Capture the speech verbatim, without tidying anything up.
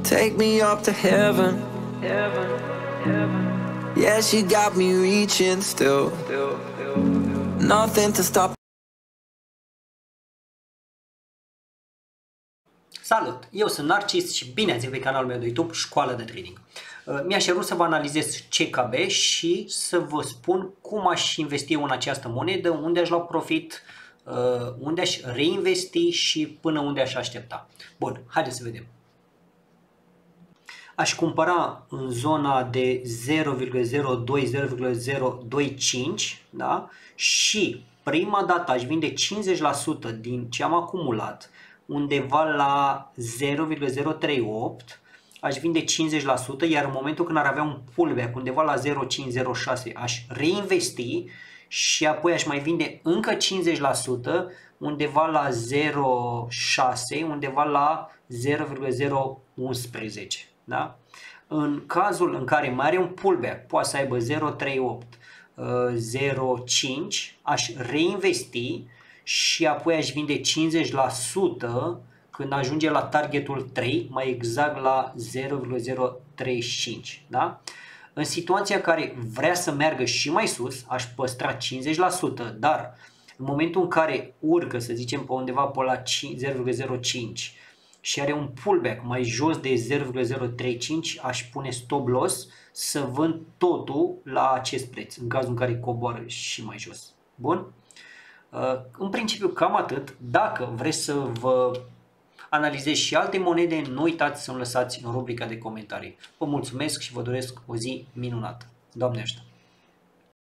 take me up to heaven. Heaven, heaven. Yeah, she got me reaching still. Nothing to stop. Salut! Eu sunt Narcis și bine ați venit pe canalul meu de YouTube Școală de Trading. Mi-a cerut să vă analizez C K B și să vă spun cum aș investi eu în această monedă, unde aș lua profit, unde aș reinvesti și până unde aș aștepta. Bun, haideți să vedem. Aș cumpăra în zona de zero virgulă zero doi - zero virgulă zero doi cinci, da? Și prima dată aș vinde cincizeci la sută din ce am acumulat undeva la zero virgulă zero trei opt, aș vinde cincizeci la sută, iar în momentul când ar avea un pullback undeva la zero virgulă cinci zero șase aș reinvesti și apoi aș mai vinde încă cincizeci la sută undeva la zero virgulă șase, undeva la zero virgulă zero unsprezece. Da? În cazul în care mai are un pullback, poate să aibă zero virgulă trei opt, zero virgulă cinci, aș reinvesti și apoi aș vinde cincizeci la sută când ajunge la targetul trei, mai exact la zero virgulă zero trei cinci. Da? În situația în care vrea să meargă și mai sus, aș păstra cincizeci la sută, dar în momentul în care urcă, să zicem, pe undeva pe la zero virgulă zero cinci și are un pullback mai jos de zero virgulă zero trei cinci, aș pune stop loss să vând totul la acest preț, în cazul în care coboară și mai jos. Bun? În principiu cam atât. Dacă vreți să vă analizez și alte monede, nu uitați să-mi lăsați în rubrica de comentarii. Vă mulțumesc și vă doresc o zi minunată. Doamne ajută!